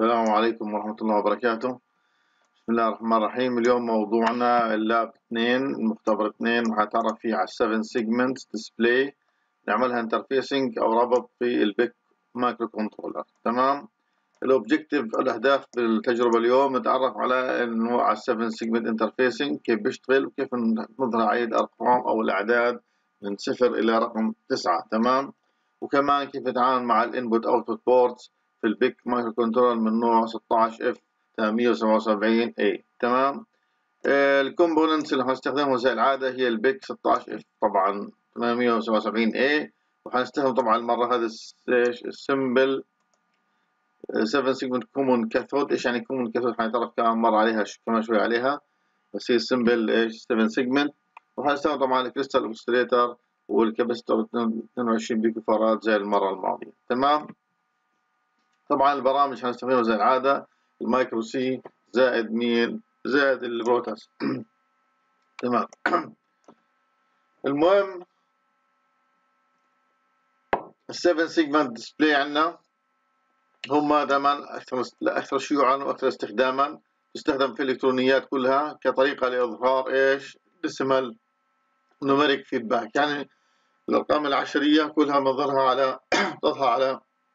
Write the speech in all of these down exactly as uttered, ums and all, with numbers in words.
السلام عليكم ورحمة الله وبركاته. بسم الله الرحمن الرحيم. اليوم موضوعنا اللاب اثنين، المختبر اثنين، وهنتعرف فيه على سبعة سيجمنت ديسبلاي نعملها انترفيسنج أو ربط في البيك مايكرو كنترولر. تمام. الأوبجيكتيف الأهداف بالتجربة اليوم نتعرف على إنه على سبعة سيجمنت انترفيسنج كيف بيشتغل وكيف نظهر عليه الأرقام أو الأعداد من صفر إلى رقم تسعة. تمام. وكمان كيف نتعامل مع الانبوت اوتبوت بورتس في البيك مايكرو كنترولر من نوع ستة عشر اف ثمانمية وسبعة وسبعين اي. تمام. الكومبوننتس اللي هنستخدمها زي العاده هي البيك ستة عشر اف طبعا ثمانمية وسبعة وسبعين اي، وهنستخدم طبعا المره هذا السمبل سبعة سيجمنت كومون كاثود. ايش يعني كومون كاثود؟ حنتعرف كمان مره عليها كمان شوي عليها، بس هي السمبل ايش سبعة سيجمنت. وهنستخدم طبعا الكريستال اوسيليتر والكاباسيتور اثنين وعشرين بيكو فاراد زي المره الماضيه. تمام. طبعا البرامج هنستخدمها زي العاده المايكرو سي زائد مين زائد البروتاس. تمام. المهم السبعة سيجمنت ديسبلاي عندنا هم دائما اكثر اكثر شيوعا واكثر استخداما، تستخدم في الالكترونيات كلها كطريقه لاظهار ايش؟ ديسيمال نوميريك فيدباك، يعني الارقام العشريه كلها بنظهرها على تظهر على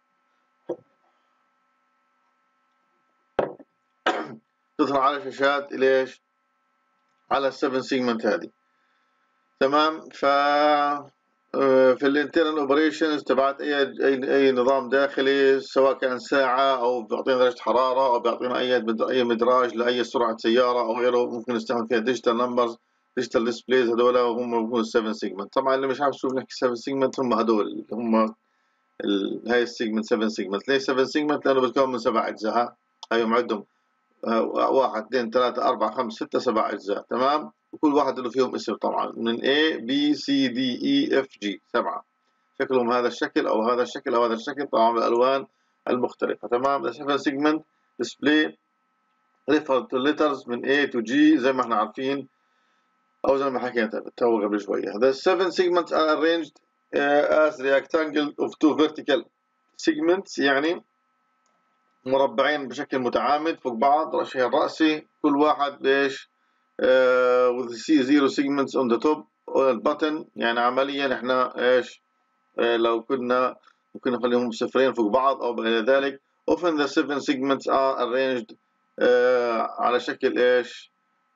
تظهر على شاشات ليش؟ على السبعة سيجمنت هذه. تمام. ف في الانترنال اوبريشنز تبعت اي اي اي نظام داخلي، سواء كان ساعه او بيعطينا درجه حراره او بيعطينا اي اي مدراج لاي سرعه سياره او غيره، ممكن نستخدم فيها ديجيتال نمبرز ديجيتال ديسبلايز. هذول هم بيكونوا السبعة سيجمنت. طبعا اللي مش عارف شو بنحكي سبعة سيجمنت هم هذول هم ال... هاي السيجمنت سبعة سيجمنت. ليش سبعة سيجمنت؟ لانه بتكون من سبع اجزاء. هاي معدهم واحد اثنين ثلاثة أربعة خمسة ستة سبع أجزاء. تمام. وكل واحد له فيهم اسم طبعا من A B C D E F G سبعة. شكلهم هذا الشكل أو هذا الشكل أو هذا الشكل طبعا بالألوان المختلفة. تمام. سبعة سيجمنت ديسبلاي ريفر تو ليترز من A to G زي ما احنا عارفين أو زي ما حكينا تو قبل شوية. The seven segments are arranged uh, as rectangle of two vertical segments، يعني مربعين بشكل متعامد فوق بعض الشيء الرأسي، كل واحد بايش آه with zero segments on the top on the button. يعني عمليا احنا ايش آه لو كنا ممكن نخليهم صفرين فوق بعض او غير ذلك. often the seven segments are arranged آه على شكل ايش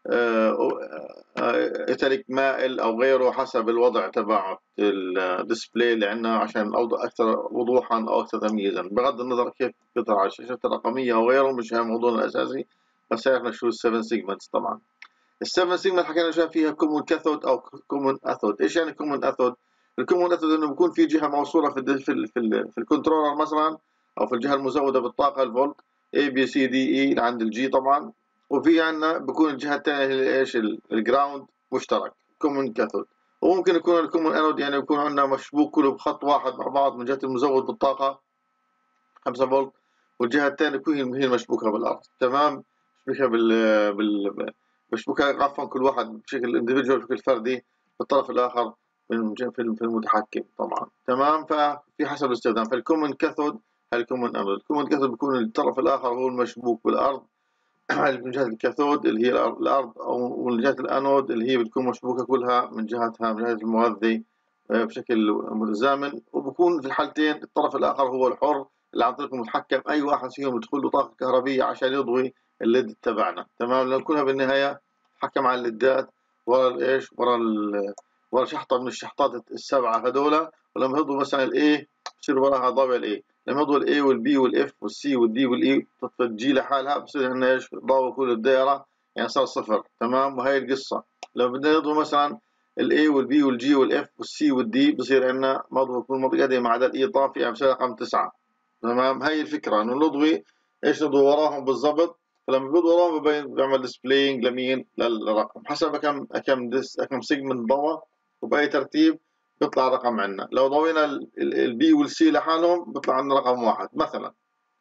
إيتاليك مائل أو غيره حسب الوضع تبع الديسبلاي اللي عندنا عشان أوضح أكثر وضوحا أو أكثر تمييزا، بغض النظر كيف بيظهر على الشاشات الرقمية أو غيره، مش هذا موضوعنا الأساسي، بس عرفنا شو السبن سيجمنتس. طبعا السبن سيجمنت حكينا شو فيها كومون كاثود أو كومون أثود. إيش يعني كومون أثود؟ الكومون أثود إنه بيكون في جهة موصولة في ال في ال في, ال في الكنترولر مثلا أو في الجهة المزودة بالطاقة الفولت A B C D E عند الجي طبعا، وفي عندنا بكون الجهه الثانيه هي ايش الجراوند مشترك كومون كاثود. وممكن يكون الكومون انود يعني يكون عندنا مشبوك كله بخط واحد مع بعض من جهه المزود بالطاقه خمسة فولت، والجهه الثانيه تكون هي المشبوكه بالارض. تمام. مشبوكه بال بال مشبوكه عفوا كل واحد بشكل انديفيدوال بشكل فردي بالطرف الاخر في المتحكم طبعا. تمام. ففي حسب الاستخدام. فالكومون كاثود الكومون انود. الكومون كاثود بيكون الطرف الاخر هو المشبوك بالارض من جهة الكاثود اللي هي الأرض، أو من جهة الأنود اللي هي بتكون مشبوكة كلها من جهتها من جهة المغذي بشكل متزامن. وبكون في الحالتين الطرف الآخر هو الحر اللي عن طريق المتحكم أي واحد فيهم يدخل له طاقة كهربية عشان يضوي الليد تبعنا. تمام. لأن كلها بالنهاية حكم على الليدات ورا الإيش ورا ال ورا شحطة من الشحطات السبعة هذول، ولما يضوا مثلا الإيه بصير وراها ضابع الإيه. لما يضوا الاي والبي والاف والسي والدي والاي تجي لحالها بصير عندنا ايش ضوء كل الدائره يعني صار صفر. تمام. وهي القصه. لو بدنا نضوي مثلا الاي والبي والجي والاف والسي والدي بصير عندنا مضوء كل المنطقه دي ما عدا الاي طافي يعني بصير رقم تسعة. تمام. هي الفكره انه نضوي ايش نضوي وراهم بالضبط. فلما بيضوي وراهم بيعمل ديسبلاينج لمين للرقم حسب كم كم ديس كم سيجمنت ضوى وباي ترتيب بيطلع رقم عندنا. لو ضوينا البي والسي لحالهم بيطلع عندنا رقم واحد مثلا.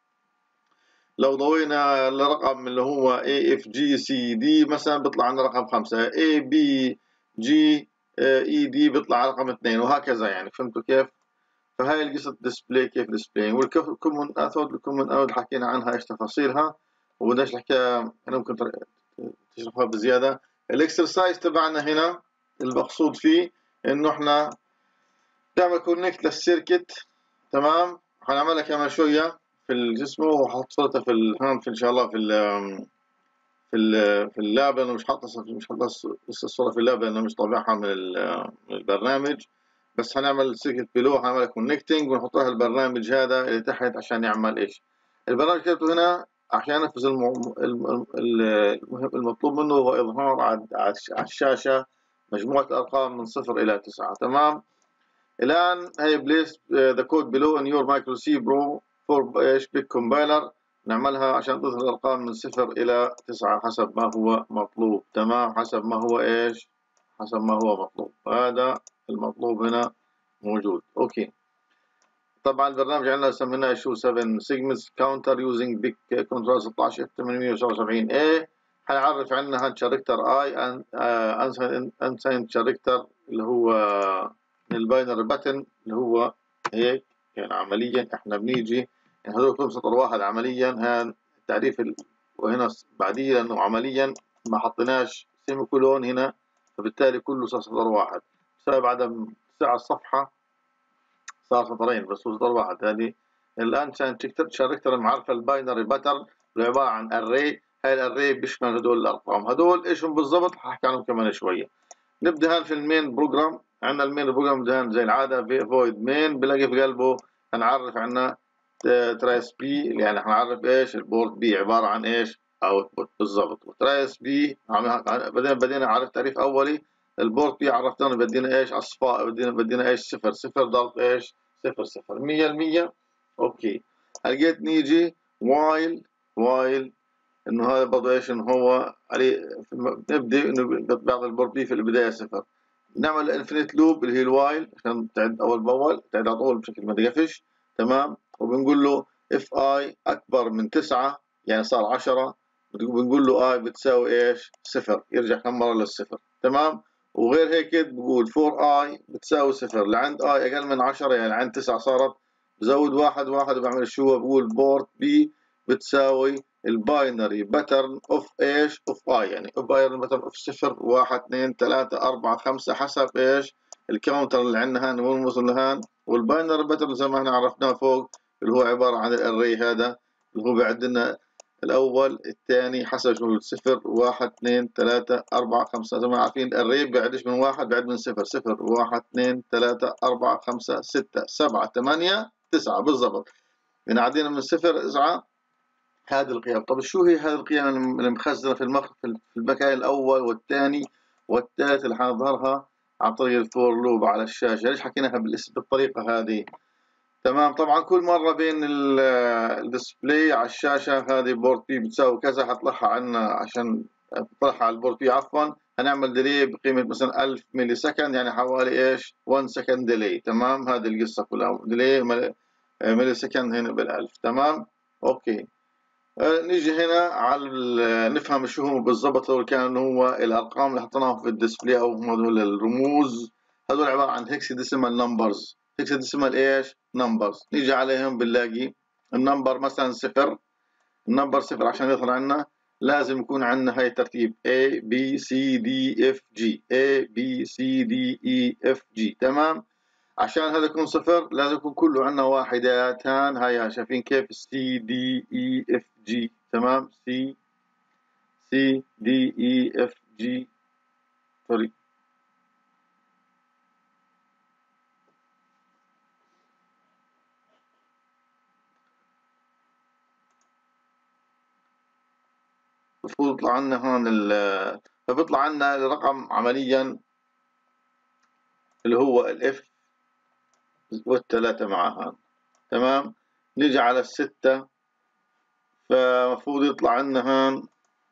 لو ضوينا الرقم اللي هو A F G C D مثلا بيطلع عندنا رقم خمسة. A B G E D بيطلع رقم اثنين وهكذا. يعني فهمتوا كيف؟ فهاي القصة ديسبلاي كيف ديسبلاي. والكومن اثود الكومن اثود حكينا عنها ايش تفاصيلها وبدناش نحكيها، انا ممكن تشرحها بزيادة. الاكسرسايز تبعنا هنا المقصود فيه انه احنا نعمل كونكت للسيركت. تمام، هنعملها كمان شوية في الجسم وحط صورتها في الهام في ان شاء الله في ال في ال في اللاب، لانه مش حاطه مش حاطه لسه الصورة في اللاب لانه مش طابعها من البرنامج. بس هنعمل سيركت بلو، هنعمل كونكتنج ونحط لها البرنامج هذا اللي تحت عشان يعمل ايش. البرنامج كتبته هنا عشان ينفذ المطلوب منه هو اظهار على الشاشة مجموعة الارقام من صفر الى تسعة. تمام. الان هي بليس ذا كود بلو ان يور مايكرو سي برو فور ايش بيك كومبايلر، نعملها عشان تظهر الارقام من صفر الى تسعة حسب ما هو مطلوب. تمام، حسب ما هو ايش، حسب ما هو مطلوب. هذا المطلوب هنا موجود. اوكي. طبعا البرنامج عندنا سميناه شو سبعة سيجمنتس كاونتر يوزنج بيك كنترول ستة عشر اف ثمانمية وسبعة وسبعين اي. حيعرف عندنا هاد شاركتر اي ان انساين شاركتر اللي هو الباينري باتن اللي هو هيك. يعني عمليا احنا بنيجي يعني هذول كلهم سطر واحد عمليا. هان التعريف ال... وهنا بعديه لانه عمليا ما حطيناش سيمي كولون هنا، فبالتالي كله صار سطر واحد بسبب عدم اتساع الصفحة صار سطرين بس هو سطر واحد. هذه الان شاركتر معرفة الباينري باترن اللي عبارة عن اري. هاي الاري بيشمل هدول الارقام. هدول ايشهم بالضبط ححكي عنهم كمان شوية. نبدا هان في المين بروجرام. عندنا المين بروجرام ده زي العاده في فويد مين بلاقي في قلبه هنعرف عنا ترايس بي اللي يعني هنعرف ايش البورت بي عباره عن ايش اوتبوت بالضبط. وترايس بي بدينا بدينا عرف تعريف اولي. البورت بي عرفنا بدينا ايش اصفاء بدينا بدينا ايش صفر صفر ضرب ايش صفر صفر مية بالمية. اوكي. هلقيت نيجي وايل وايل انه هذا برضه ايش انه هو عليه نبدا انه بعض البورت بي في البدايه صفر. نعمل انفينيت لوب اللي هي الوايل عشان تعد اول باول تعد على طول بشكل ما تقفش. تمام. وبنقول له اف اي اكبر من تسعة يعني صار عشرة بنقول له اي بتساوي ايش صفر يرجع كم مره للصفر. تمام. وغير هيك بقول فور اي بتساوي صفر لعند اي اقل من عشرة يعني عند تسعة صارت بزود واحد واحد وبعمل شو بقول بورت بي بتساوي الباينري باترن اوف ايش اوف اي يعني باينري باترن اوف صفر واحد اثنين ثلاثة أربعة خمسة حسب ايش الكاونتر اللي عندنا هان وين وصل لهان. والباينري باترن زي ما احنا عرفناه فوق اللي هو عبارة عن الاري هذا اللي هو بيعد لنا الاول الثاني حسب شو الصفر واحد اثنين ثلاثة أربعة خمسة. زي ما عارفين الاري بيعدش من واحد بيعد من صفر صفر واحد اثنين ثلاثة أربعة خمسة ستة سبعة ثمانية تسعة بالضبط. يعني عدينا من صفر تسعة هذه القيم. طب شو هي هذه القيم اللي مخزنه في المخ في المكان الاول والثاني والثالث اللي حنظهرها عن طريق الفور لوب على الشاشه؟ ليش حكيناها بالطريقه هذه؟ تمام. طبعا كل مره بين الديسبلاي على الشاشه هذه بورت بي بتساوي كذا حطلعها عنا عشان تطلعها على البورت بي عفوا هنعمل ديلي بقيمه مثلا ألف ملي سكند يعني حوالي ايش واحد سكند ديلي. تمام. هذه القصه كلها ديلي ملي سكند هنا بالألف. تمام. اوكي. نيجي هنا على نفهم شو هو بالضبط. هو كان هو الارقام اللي حطيناهم في الديسبلاي او هم هذول الرموز هذول عباره عن هكساديسيمال نمبرز. هكساديسيمال ايش نمبرز. نيجي عليهم بنلاقي النمبر مثلا صفر. النمبر صفر عشان يظهر عندنا لازم يكون عندنا هاي الترتيب A B C D F G A B C D E F G. تمام. عشان هذا يكون صفر لازم يكون كله عندنا واحدات. هان هاي شايفين كيف سي دي اي اف جي. تمام. سي سي دي اي اف جي سوري المفروض يطلع عنا هون ال فبيطلع عنا الرقم عمليا اللي هو الاف والثلاثة معها. تمام. نيجي على الستة فمفروض يطلع عنا هون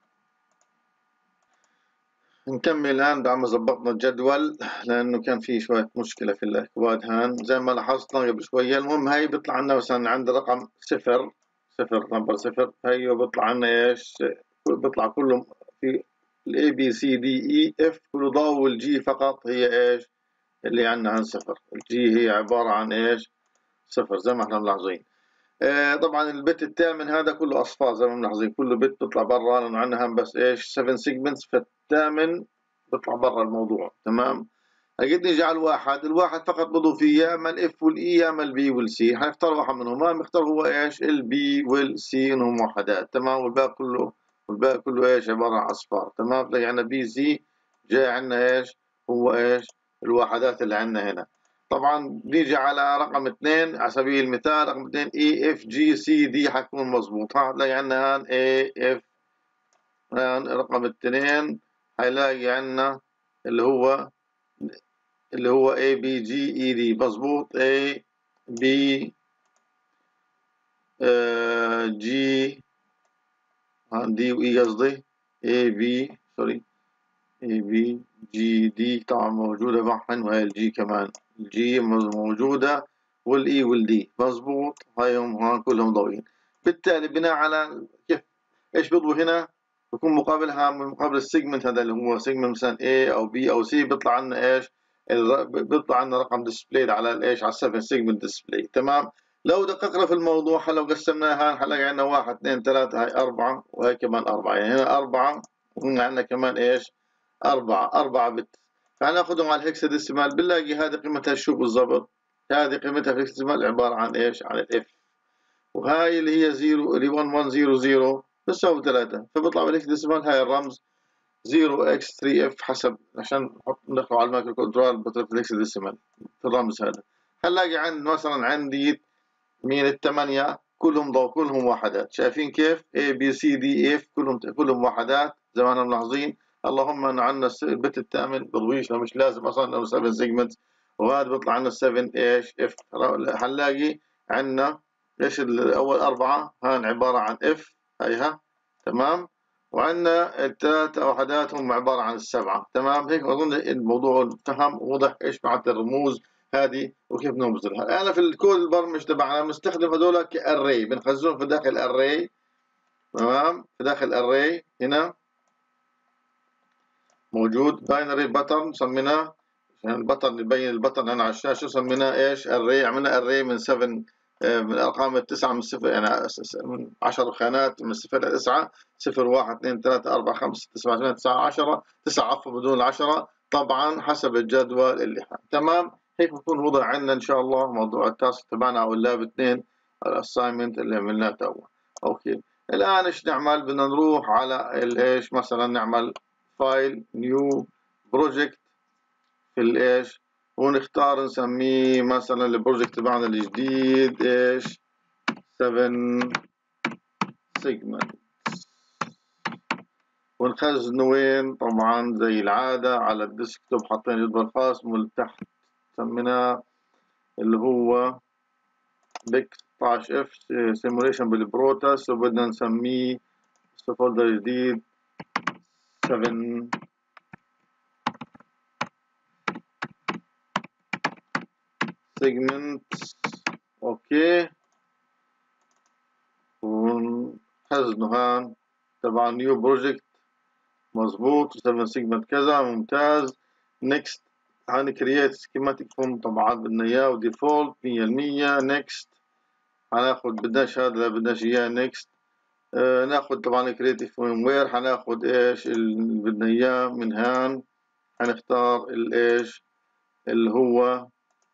نكمل الآن بعد ما ظبطنا الجدول لأنه كان في شوية مشكلة في الأكواد هان زي ما لاحظنا قبل شوية. المهم هاي بيطلع عنا مثلا عند رقم صفر صفر نمبر صفر هي بيطلع عنا إيش بيطلع كله في ال A B C D E F كله ضاو الجي فقط هي إيش اللي عنا عن صفر. الجي هي عبارة عن إيش صفر زي ما احنا ملاحظين. آه طبعا البت الثامن هذا كله اصفار زي ما ملاحظين، كله بت بيطلع برا لانه عندنا هم بس ايش سبعة سيجمنتس، فالثامن بيطلع برا الموضوع. تمام. اجد نيجي على الواحد، الواحد فقط بضيف يا اما الاف والاي يا اما البي والسي، حنختار واحد منهم، ما بنختار هو ايش البي والسي انهم وحدات. تمام. والباقي كله والباقي كله ايش عباره عن اصفار. تمام. تلاقي عندنا بي سي جاي عندنا ايش هو ايش الوحدات اللي عندنا هنا. طبعا بنيجي على رقم اثنين على سبيل المثال، رقم اثنين اي اف جي سي دي حيكون مظبوط. هتلاقي عندنا هان اي اف، رقم اثنين هيلاقي عندنا اللي هو اللي هو A B G E D مظبوط. A B آه G D و E قصدي A B سوري A B G D طبعا موجودة معهن، وهي الجي كمان الجي موجودة والإي والدي مظبوط. هايهم هون كلهم ضوئين. بالتالي بناء على كيف ايش بيضوي هنا بكون مقابلها مقابل السيجمنت هذا اللي هو سيجمنت مثلا A او B او C، بيطلع لنا ايش بيطلع لنا رقم ديسبلاي على الايش على السفن سيجمنت ديسبلاي. تمام. لو دققنا في الموضوع لو قسمناها هنلاقي عندنا واحد اثنين ثلاثة، هاي أربعة وهي كمان أربعة، يعني هنا أربعة وهنا عندنا كمان ايش أربعة، أربعة بت. فهناخذهم على الهكساديسيمال بنلاقي هذه قيمتها شو بالضبط؟ هذه قيمتها في الهكساديسيمال عبارة عن ايش؟ عن الاف، وهاي اللي هي صفر اللي واحد واحد صفر صفر بتساوي ثلاثة، فبيطلع بالهكساديسيمال هاي الرمز صفر إكس ثري إف حسب عشان نحط ندخله على المايكرو كنترول بطريقة الهكساديسيمال في الرمز هذا. هنلاقي عند مثلا عندي مين الثمانية كلهم ضوء كلهم وحدات. شايفين كيف؟ A B C D F كلهم كلهم وحدات زي ما احنا ملاحظين. اللهم ان عندنا البت الثامن بضويش مش لازم اصلا انه سبعة سيجمنت، وهذا بيطلع عندنا سبعة ايش اف. هنلاقي عندنا ايش الاول اربعة هان عبارة عن اف هيها. تمام. وعندنا الثلاث وحدات هم عبارة عن السبعة. تمام. هيك اظن الموضوع فهم وضح ايش معنات الرموز هذه وكيف نوصلها. الان في الكود البرمج تبعنا بنستخدم هذول كاري، بنخزنهم في داخل اري. تمام. في داخل اري هنا موجود باينري باترن سميناه عشان البطن يبين البطن هنا على الشاشه، سميناه ايش اري. عملنا اري من سبعة من الارقام التسعه من صفر يعني من عشر خانات من صفر الى تسعه، صفر واحد اثنين ثلاثة أربعة خمسة ستة سبعة ثمانية تسعة عشرة، تسعة عفوا بدون العشرة طبعا حسب الجدول اللي حق. تمام. هيك بكون وضع عندنا ان شاء الله موضوع التاسك تبعنا او اللاب اثنين الاساينمنت اللي عملناه تو. اوكي. الان ايش نعمل؟ بدنا نروح على ايش مثلا نعمل فايل نيو بروجكت في الايش ونختار نسميه مثلا البروجكت تبعنا الجديد ايش سبعة سيجمنت، ونخزنه وين؟ طبعا زي العادة على الديسكتوب حاطين جدول خاص من تحت سميناه اللي هو بيك ستة عشر اف سيموليشن بالبروتاس، وبدنا نسميه فولدر جديد سبعة سيجمنت. اوكي. ونخزنه هان طبعا نيو بروجكت مظبوط سبعة سيجمنت كذا ممتاز. نيكست هنكرييت سكيماتيك فورم طبعا بدنا اياه وديفولت مية بالمية. نيكست هناخد بدناش هذا بدناش اياه. نيكست آه ناخد طبعا كرييتيف فورم وير هناخد ايش اللي بدنا اياه من هان. هنختار الايش اللي هو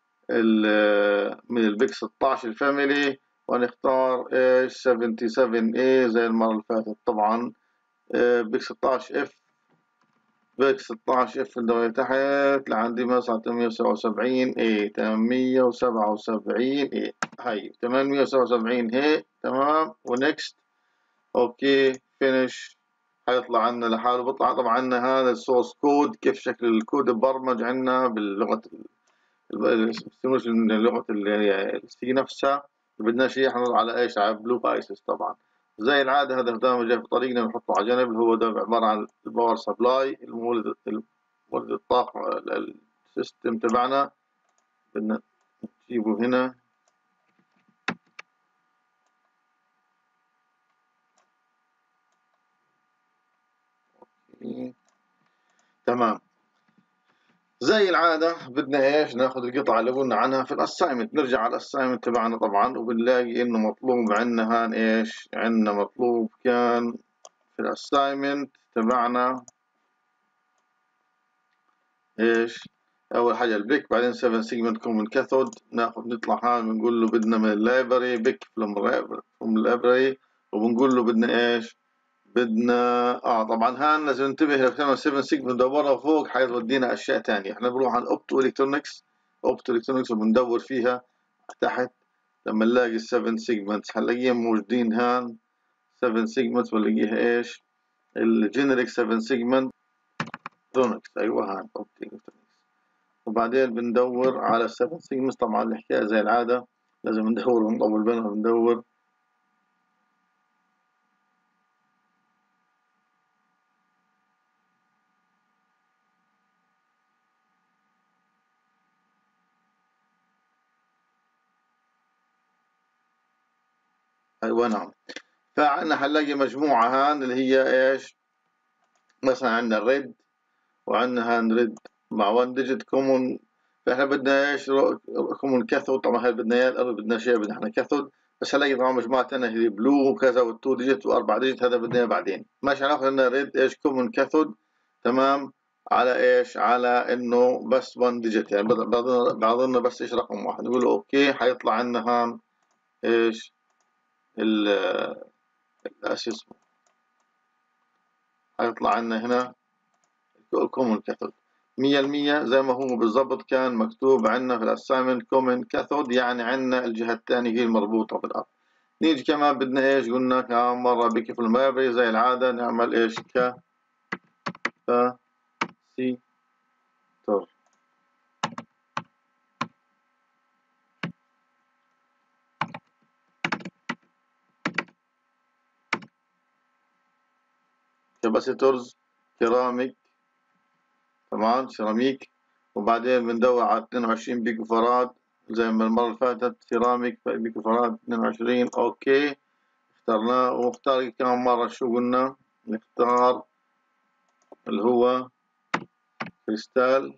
من البيك ستة عشر الفاميلي، ونختار ايش سبعة وسبعين اي زي المرة اللي فاتت طبعا. بيك ستة عشر اف بيك ستة عشر اف الدوري تحت لعندي مثلا ثمانمية وسبعة وسبعين اي ثمانمية وسبعة وسبعين اي هاي ثمانمية وسبعة وسبعين هي. تمام. ونكست. اوكي فينيش. هيطلع عنا لحاله. بيطلع طبعا عنا هذا السورس كود كيف شكل الكود مبرمج عنا باللغة لغة السي نفسها. بدنا شيء حنضغط على ايش على بلو بايسس طبعا زي العادة. هذا دائما جاي في طريقنا نحطه على جنب اللي هو ده عبارة عن الباور سبلاي المولد مولد الطاقة السيستم تبعنا. بدنا نجيبه هنا. تمام. زي العادة بدنا ايش ناخذ القطعة اللي قلنا عنها في الاسايمنت، نرجع على الاسايمنت تبعنا طبعا، وبنلاقي انه مطلوب عندنا هان ايش، عندنا مطلوب كان في الاسايمنت تبعنا ايش، اول حاجة البيك، بعدين سبعة سيجمنت كومن كاثود، ناخذ نطلع هان بنقول له بدنا من اللايبرري بيك فروم اللايبرري، وبنقول له بدنا ايش، بدنا اه طبعا هان لازم ننتبه لو كتبنا سبعة سيجما ندورها فوق حيودينا اشياء ثانيه، احنا بنروح على الاوبتو الكترونكس، اوبتو الكترونكس وبندور فيها تحت، لما نلاقي السبعة سيجمنتس هنلاقيهم موجودين هان، سبعة سيجمنتس بنلاقيها ايش، الجينيريك سبعة سيجمنت الكترونكس، ايوه هان اوبتو الكترونكس، وبعدين بندور على سبعة سيجمنتس، طبعا الحكايه زي العاده لازم ندور ونطول بالنا وندور. ايوه نعم، فعندنا حنلاقي مجموعه هان اللي هي ايش، مثلا عندنا الريد، وعندنا هاند ريد مع وان ديجيت كومون، فاحنا بدنا ايش كومون كاثود، طبعا هاي بدنا اياه، بدنا شيء بدنا احنا كاثود، بس هنلاقي طبعا مجموعة ثانية هي بلو وكذا والتو ديجيت واربع ديجيت، هذا بدنا اياه بعدين، ماشي هناخذ لنا ريد ايش كومون كاثود، تمام، على ايش، على انه بس وان ديجيت، يعني بعضنا بس ايش رقم واحد، نقول له اوكي، حيطلع عندنا هان ايش ال اسمه، حيطلع عندنا هنا كومن كاثود مية بالمية زي ما هو بالضبط كان مكتوب عندنا في الاسايمنت كومن كاثود، يعني عندنا الجهة الثانية هي المربوطة بالأرض. نيجي كمان بدنا ايش، قلنا كمان مرة بكيف المابري زي العادة نعمل ايش ك ف سي تور، كاباسيتورز كيراميك، تمام سيراميك، وبعدين بندور على اثنين وعشرين بيكو فراد زي ما المرة اللي فاتت، سيراميك بيكو فراد اثنين وعشرين، اوكي اخترناه، ونختار كمان مرة شو قلنا، نختار اللي هو كريستال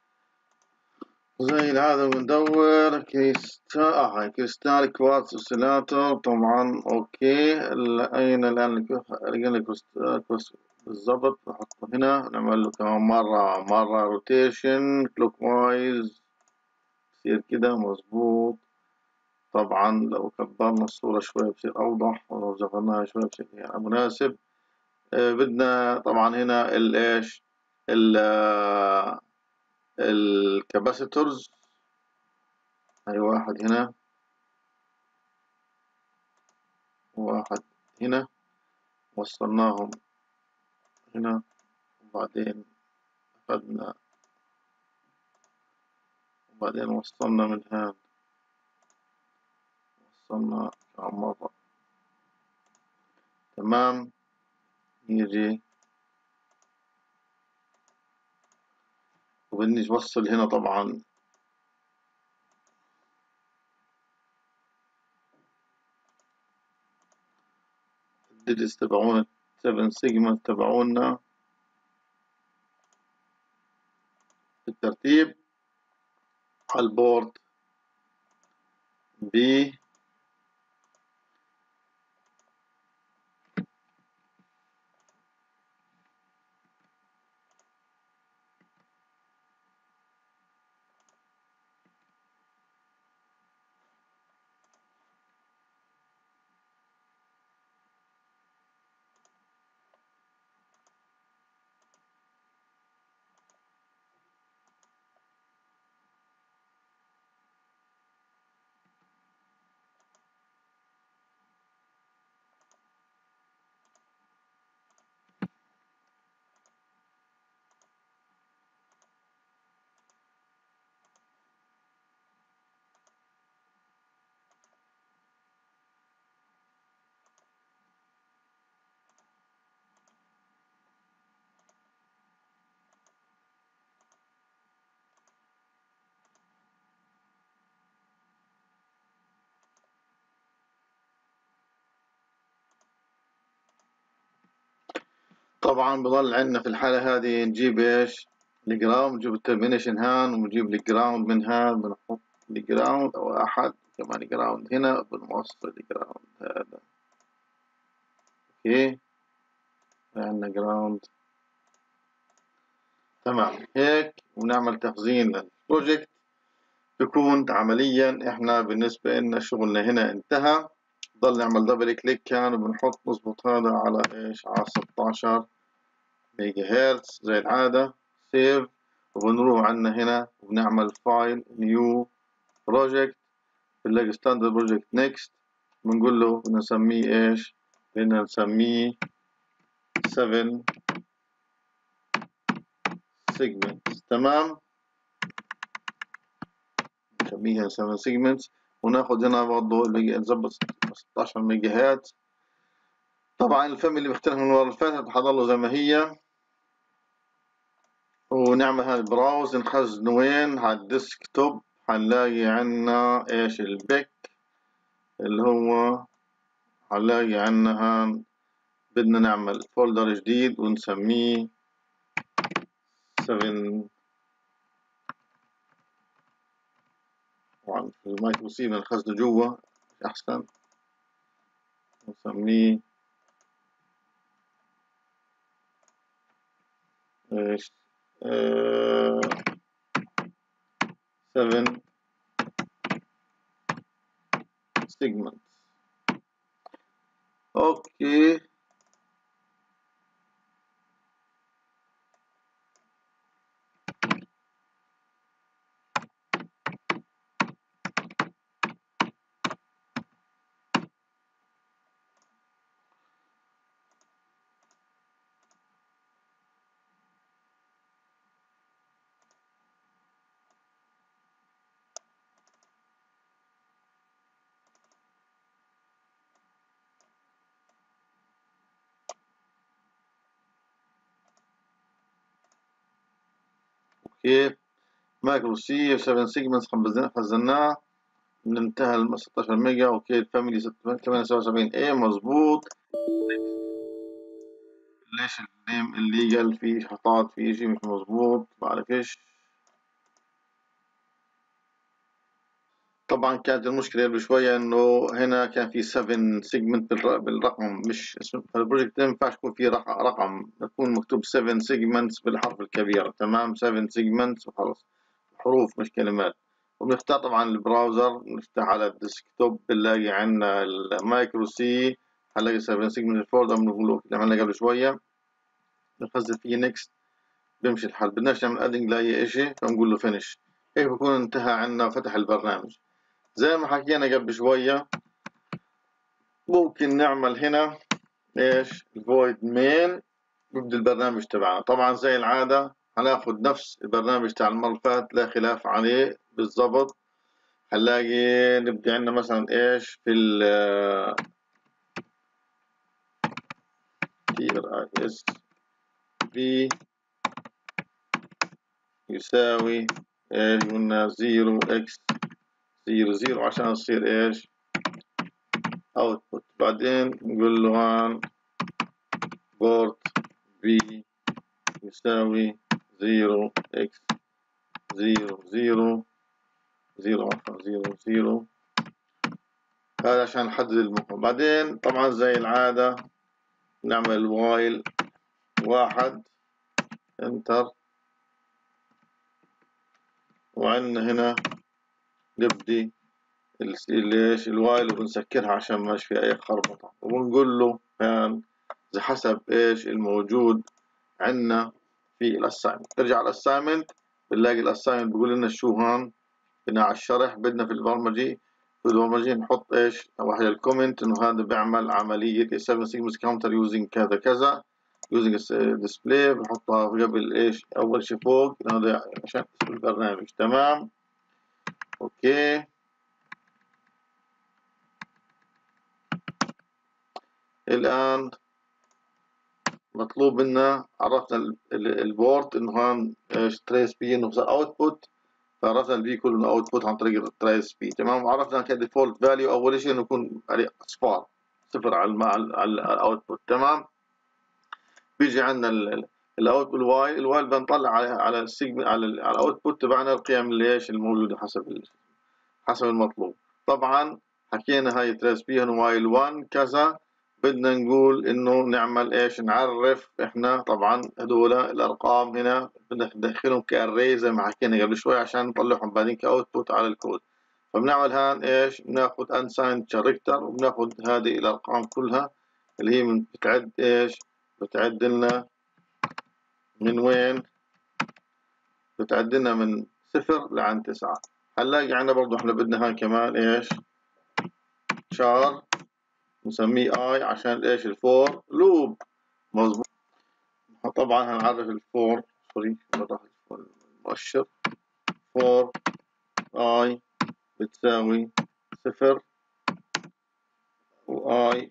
زي العادة، بندور كريستال اه هاي كريستال كوارتز اوسيلاتور، طبعا اوكي، اين الان لقينا الكريستال بالضبط، نحطه هنا، نعمل له كمان مرة مرة روتيشن كلوك وايز، يصير كده مظبوط، طبعا لو كبرنا الصورة شوي بصير أوضح، ولو صغرناها شوي بصير يعني مناسب. آه بدنا طبعا هنا الايش الكاباسيتورز، هاي واحد هنا وواحد هنا، وصلناهم هنا، وبعدين أخذنا، وبعدين وصلنا من هنا، وصلنا كم مرة، تمام، نيجي وبنيجي نوصل هنا طبعا الديجيتس تبعونا سبعة سيجما تبعونا بالترتيب على البورد بي، طبعا بضل عندنا في الحالة هذه نجيب ايش الجراوند، نجيب الترمينيشن هان ونجيب الجراوند من هان، بنحط الجراوند او احد كمان جراوند هنا، بنوصل الجراوند هذا. اوكي عندنا جراوند تمام هيك، ونعمل تخزين للبروجكت. بكون عمليا احنا بالنسبة لنا شغلنا هنا انتهى. ضل نعمل دبل كليك كان وبنحط نظبط هذا على ايش، على ستاشر ميجا هرتز زي العادة. سيف، وبنروح عنا هنا وبنعمل فايل نيو بروجكت، بنلاقي ستاندرد بروجكت نيكست، بنقول له بدنا نسميه ايش، بدنا نسميه سبعة سيجمنتس. تمام، نسميها سبعة سيجمنتس، وناخد هنا برضه نظبط ستاشر ميجا هرتز. طبعا الفاميلي بيختلف من المرة اللي فاتت، حضله زي ما هي. ونعمل هذا البراوز، نخزنه وين، على الديسك توب. هنلاقي عنا ايش، البيك اللي هو هنلاقي عنا هان. بدنا نعمل فولدر جديد ونسميه سبعة. طبعا في المايكرو سي بدنا نخزنه جوا احسن، نسميه ايش، آه سبعة سيجمنت. اوكي اوكي مايكرو سي سبعة سيجمنتس خزناه، انتهى ال ستاشر ميجا. اوكي الفاميلي ثمانية سبعة سبعين اي مظبوط. ليش النيم الليجل فيه حطات فيه شيء مش مظبوط، بعرفش. طبعا كانت المشكلة بشوية انه هنا كان في سبعة سيجمنت بالرقم مش اسم البروجكت، ما ينفعش يكون في رقم، يكون مكتوب سبعة سيجمنتس بالحرف الكبير. تمام، سبعة سيجمنتس وخلص، حروف مش كلمات. وبنختار طبعا البراوزر، نفتح على الديسكتوب بنلاقي عندنا المايكرو سي، هنلاقي سبعة سيجمنت الفولدر اللي عملنا قبل شوية، بنخزن فيه نيكست، بيمشي الحال. بدناش نعمل ادنج لاي اشي، فنقول له فينش. هيك بكون انتهى عنا وفتح البرنامج. زي ما حكينا قبل شوية، ممكن نعمل هنا ايش، الفويد مين، بيبدأ البرنامج تبعنا. طبعا زي العادة هناخد نفس البرنامج تاع المرة اللي فاتت، لا خلاف عليه بالضبط. هنلاقي نبدأ عندنا مثلا ايش في ال تي ار اي اس بي يساوي ايش، قلنا زيرو اكس زيرو زيرو عشان يصير ايش، اوتبوت. بعدين نقول له هان بورت بي يساوي زيرو اكس زيرو زيرو زيرو زيرو زيرو، هذا عشان نحدد المكان. بعدين طبعا زي العادة نعمل وايل واحد انتر، وعندنا هنا نبدي ليش الوايل، وبنسكرها عشان ما في اي خربطة، وبنقول له كان زي حسب ايش الموجود عندنا في الاساينمنت. نرجع الاساينمنت، بنلاقي الاساينمنت بيقول لنا شو هون، بدنا على الشرح، بدنا في البرمجي في البرمجي نحط ايش، واحد الكومنت انه هذا بيعمل عملية سبعة سيجمنت كاونتر يوزنج كذا كذا يوزنج ديسبلاي، بنحطها قبل ايش، اول شيء فوق هذا عشان البرنامج. تمام اوكي. الان مطلوب منا، عرفنا البورت انه هون ايش تريس بي انه صار اوتبوت، فعرفنا البي كله انه اوتبوت عن طريق التريس بي. تمام، وعرفنا كديفولت فاليو اول شيء انه يكون عليه اصفار صفر على على الاوتبوت. تمام، بيجي عندنا الاوت الوايل الوايل بنطلع على على السيجمنت على ال على الاوتبوت تبعنا القيم اللي ايش الموجوده حسب حسب المطلوب. طبعا حكينا هاي تريس بي وايل واحد كذا، بدنا نقول انه نعمل ايش، نعرف احنا طبعا هذول الارقام هنا بدنا ندخلهم كاري زي ما حكينا قبل شوي عشان نطلعهم بعدين كاوتبوت على الكود. فبنعمل هان ايش، بناخذ unsigned character وبناخذ هذه الارقام كلها اللي هي من بتعد ايش، بتعد لنا من وين، بتعد لنا من صفر لعند تسعة. هنلاقي عندنا برضو احنا بدنا هان كمان ايش، شار نسميه اي عشان ايش الفور لوب. مظبوط. طبعا هنعرف الفور سوري المؤشر فور اي بتساوي صفر واي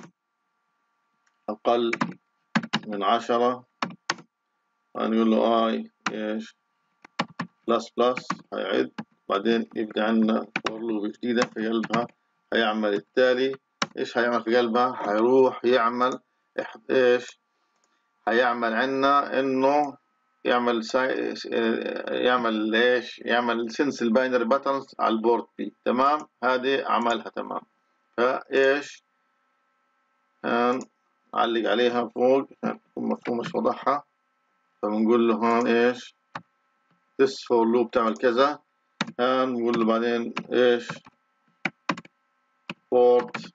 اقل من عشرة، هنقول له اي ايش بلس بلس هيعد، بعدين يبدأ عندنا فور لوب جديدة في قلبها هيعمل التالي. ايش هيعمل في قلبها، هيروح يعمل ايش، هيعمل عنا انه يعمل ساي... يعمل ايش، يعمل سنس الباينري باترنز على البورد بي. تمام، هذه عملها تمام. فايش هنعلق عليها فوق عشان تكون مفهوم مش وضحها. فبنقول له هون ايش this for loop تعمل كذا، هنقول له بعدين ايش port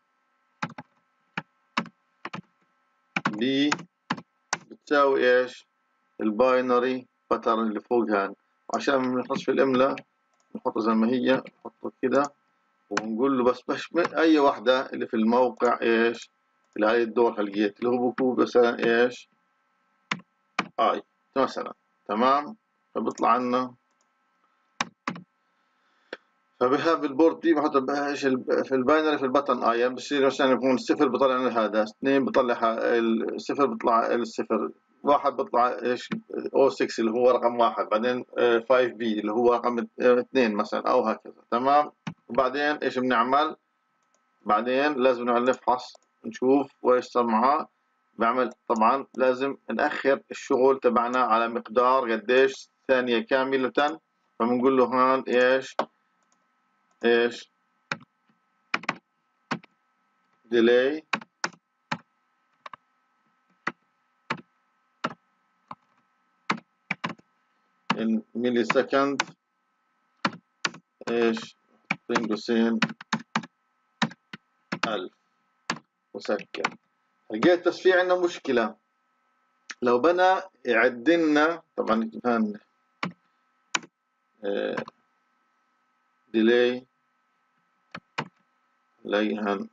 b بتساوي ايش الباينري باترن اللي فوق هان، وعشان ما نحطش في الاملا نحطه زي ما هي، نحطه كده ونقول له بس بس اي واحدة اللي في الموقع ايش اللي هاي الدور حلقيت اللي هو بكون مثلا ايش اي مثلا. تمام، فبيطلع عنا فبها بالبورد دي بحط ايش في الباينري في البطن اي بصير مثلا يكون الصفر بيطلع لنا هذا، اثنين بيطلع الصفر بيطلع الصفر، واحد بيطلع ايش او ستة اللي هو رقم واحد، بعدين خمسة بي اللي هو رقم اثنين مثلا او هكذا. تمام، وبعدين ايش بنعمل، بعدين لازم نفحص نشوف وايش صار معاه. بعمل طبعا لازم نأخر الشغل تبعنا على مقدار قديش ثانية كاملة. فبنقول له هان ايش ايش delay in millisecond ايش بين قوسين ألف وسكر. لقيت بس في عندنا مشكلة، لو بنا يعد لنا طبعا هان اه delay لي هان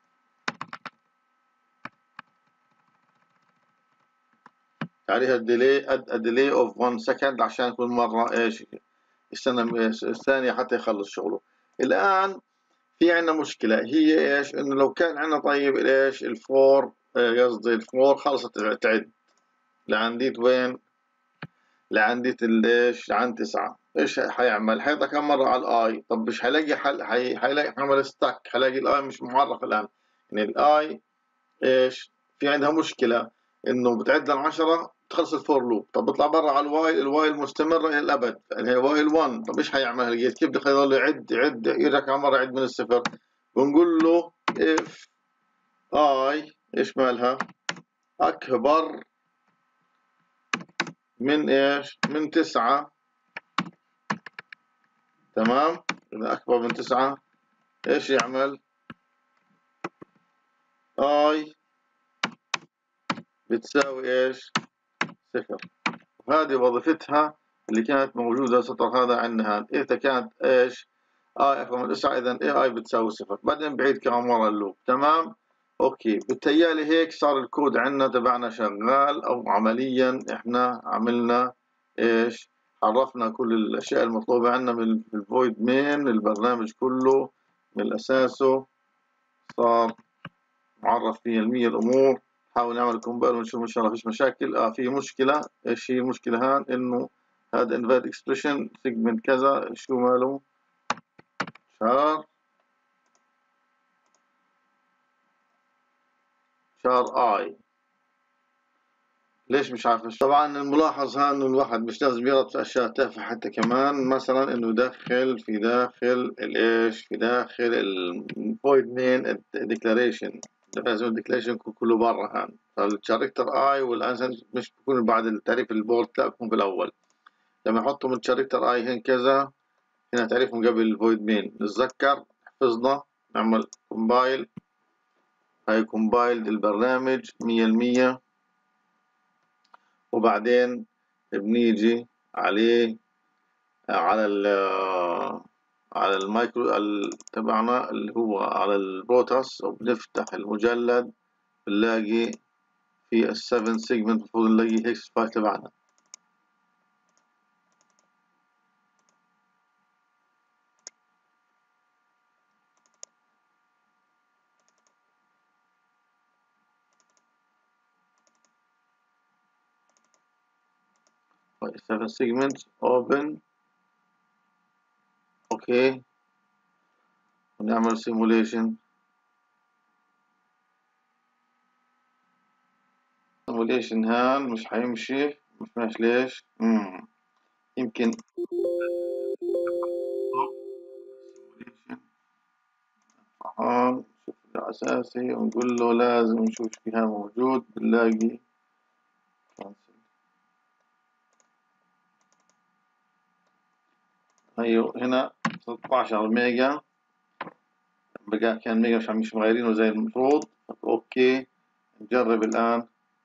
عليها الديلي اد delay of one second عشان كل مرة ايش يستنى الثانية حتى يخلص شغله. الآن في عندنا مشكلة هي ايش، انه لو كان عندنا طيب ايش الفور قصدي الفور خلصت تعد لعنديت وين، لعنديت الايش عند تسعة، ايش حيعمل، حيطلع كم مرة على الاي. طب مش حيلاقي حل، حي... حيلاقي عمل ستاك، حيلاقي الاي مش معرف الان. يعني الاي ايش في عندها مشكلة انه بتعد للعشرة تخلص الفور لوب. طب بيطلع برا على الوايل، الوايل مستمرة الى الابد اللي هي وايل واحد. طب ايش حيعمل، لقيت كيف بده يضل يعد يعد يرجع كم مرة يعد من الصفر. بنقول له اف اي ايش مالها اكبر من ايش من تسعة. تمام، اذا اكبر من تسعة ايش يعمل، اي بتساوي ايش صفر. وهذه وظيفتها اللي كانت موجودة سطر هذا عندنا. إذا كانت إيش آي أكبر من تسعة إذا إيه آي بتساوي صفر. بعدين بعيد كمان مرة اللوب. تمام، أوكي. بالتالي هيك صار الكود عندنا تبعنا شغال، أو عمليا إحنا عملنا إيش، عرفنا كل الأشياء المطلوبة عندنا من الفويد مين، البرنامج كله من أساسه صار معرف فيه المية الأمور. نحاول نعمل كومبايل ونشوف ان شاء الله فيش مشاكل. اه في مشكله، ايش هي المشكله هان، انه هذا انفاليد اكسبريشن سيجمنت كذا شو ماله شار شار اي ليش مش عارف؟ طبعا الملاحظ ها انه الواحد مش لازم يغلط في اشياء تافهه حتى كمان، مثلا انه يدخل في داخل الايش في داخل الفويد مين ديكلاريشن، لازم الديكلاريشن يكون كله برا هان. فالشاركتر اي والانسر مش بيكون بعد التعريف البولت، لا بيكون بالاول. لما يحطوا من الشاركتر اي هنا كذا، هنا تعريفهم قبل الفويد مين. نتذكر حفظنا، نعمل كومبايل، هاي كومبايل البرنامج مية المية، وبعدين بنيجي عليه على ال على المايكرو تبعنا اللي هو على البروتوس، وبنفتح المجلد بنلاقي في السفن سيجمنت، المفروض نلاقي هيكس فايل تبعنا. سفن سيجمنت اوبن، اوكي، ونعمل سيموليشن. سيموليشن هان مش حيمشي، مش ماشي ليش؟ مم. يمكن آه نشوف الأساسي ونقول له لازم نشوف فيها موجود، بنلاقي هي هنا ستة عشر ميجا، بقى كان ميجا مش مش مغيرينه زي المفروض. اوكي نجرب الآن.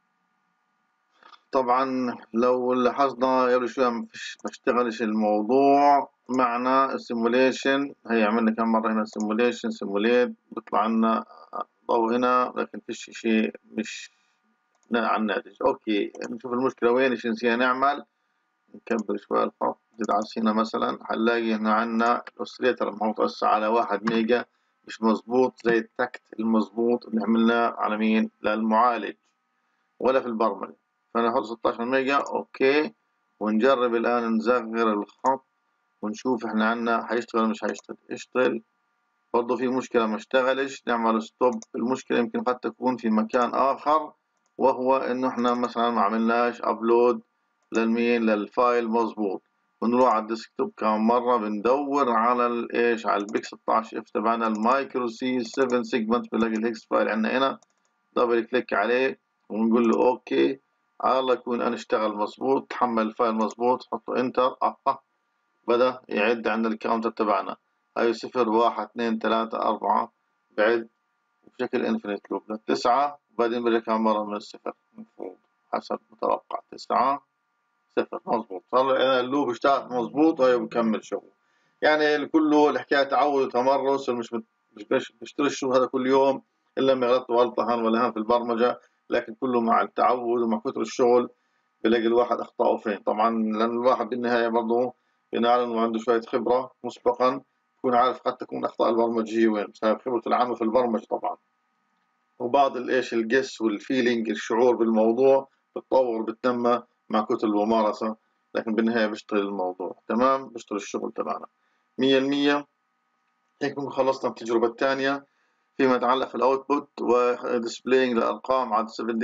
طبعا لو لاحظنا قبل شوية مفيش بشتغلش الموضوع معنا السيموليشن. هي عملنا كم مرة هنا سيموليشن سيموليت، بيطلع لنا ضوء هنا لكن فيش شيء مش على الناتج. اوكي نشوف المشكلة وين، ايش نسينا نعمل. نكبر شوية الخط، ندعس هنا مثلا، هنلاقي هنا عنا الأوسيليتر محطوط على واحد ميجا، مش مظبوط زي التكت المظبوط اللي عملناه على مين؟ للمعالج ولا في البرمجة. فنحط ستة عشر ميجا اوكي، ونجرب الآن نصغر الخط ونشوف احنا عنا حيشتغل ولا مش حيشتغل. اشتغل، برضه في مشكلة ما اشتغلش، نعمل ستوب. المشكلة يمكن قد تكون في مكان آخر، وهو إنه إحنا مثلا ما عملناش أبلود للمين للفايل مظبوط. بنروح على الديسكتوب كمان مرة، بندور على الإيش على البيك ستة عشر اف تبعنا المايكرو سي سبعة سيجمنت، بنلاقي الهكس فايل عندنا هنا. دبل كليك عليه ونقول له أوكي، على الله يكون أنا اشتغل مظبوط، تحمل الفايل مظبوط، حطه انتر. أه بدأ يعد عندنا الكاونتر تبعنا، هاي صفر واحد اثنين ثلاثة أربعة، بعد بشكل انفينيت لوب للتسعة، وبعدين برجع كمان مرة من الصفر المفروض حسب متوقع. تسعة صفر مظبوط، صار اللوب اشتغل مظبوط وهي بكمل شغل. يعني كله الحكاية تعود وتمرس، مش مش بشتري الشغل هذا كل يوم إلا لما غلطت غلطة هان ولا هان في البرمجة، لكن كله مع التعود ومع كثر الشغل بلاقي الواحد أخطأه فين. طبعا لأن الواحد بالنهاية برضه بنعلم إنه عنده شوية خبرة مسبقا، يكون عارف قد تكون الأخطاء البرمجية وين بسبب خبرته العامة في البرمجة طبعا، وبعض الإيش الجس والفيلينج الشعور بالموضوع بتطور بتنمى مع كتر الممارسة. لكن بالنهاية بيشتغل الموضوع تمام، بيشتغل الشغل تبعنا مية المية. هيك بنكون خلصنا التجربة الثانية فيما يتعلق في الأوتبوت وديسبلاينج الأرقام على سبعة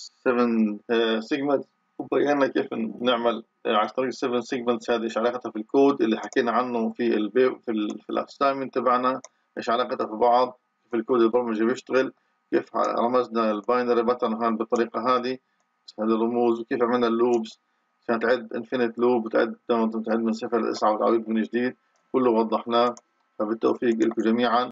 سيجمنت، وبينا كيف نعمل على طريق سبعة سيجمنتس. هذه ايش علاقتها في الكود اللي حكينا عنه في البي في ال في الاساينمنت تبعنا، ايش علاقتها في بعض، كيف الكود البرمجي بيشتغل، كيف رمزنا الباينري باترن هان بالطريقة هذه، هذه الرموز، وكيف عملنا اللوبس عشان تعد انفينيت لوب وتعد تعد من صفر لتسعة وتعود من جديد، كله وضحناه. فبالتوفيق لكم جميعا.